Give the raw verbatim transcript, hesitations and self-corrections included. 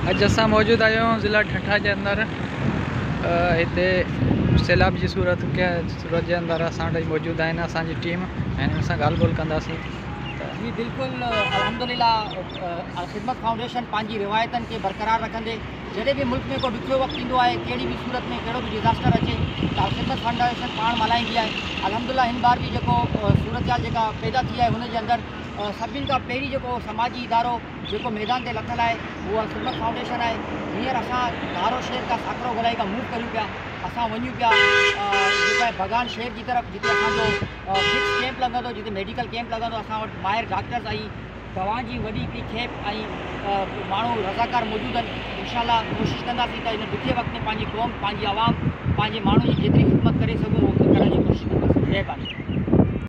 अज असां मौजूद आहियूं ज़िला ठठा के अंदर इतने सैलाब की सूरत के सूरत के अंदर असां वटि मौजूद आहिनि असांजी टीम ऐं हिन सां ॻाल्हि ॿोल कंदासीं। जी बिल्कुल अल्हम्दुलिल्लाह ख़िदमत फाउंडेशन पांजी रिवायतन के बरकरार रखंदे जॾहिं भी मुल्क में को ॾुखियो वक्त ईंदो आहे कहिड़ी भी सूरत में कहिड़ो भी डिज़ास्टर अचे तो ख़िदमत फाउंडेशन पाण मल्हाईंदी आहे। अल्हम्दुलिल्लाह हिन बार भी जेको सूरत हाल जेका पैदा थी आहे हुनजे अंदर सभिनि खां पहिरीं जेको समाजी इदारो जेको मैदान ते लथल आहे उहा ख़िदमत फाउंडेशन आहे। हींअर असां धारो शहर का साकरो गलाई का मूव करूं पिया असां वञूं पिया जेका आहे भगान शहर की तरफ जिते असांजो फिक्स कैंप लॻंदो जिते मेडिकल कैंप लॻंदो असां वटि माहिर डॉक्टर्स ऐं दवा जी वॾी हिकिड़ी खेप ऐं माण्हू रज़ाकार मौजूद आहिनि। इंशाअल्लाह कोशिशि कंदासीं त हिन ॾुखे वक़्त में पंहिंजी क़ौम पंहिंजी आवाम पंहिंजे माण्हू जी जेतिरी ख़िदमत करे सघूं उहो करण जी कोशिशि कंदासीं। महिरबानी।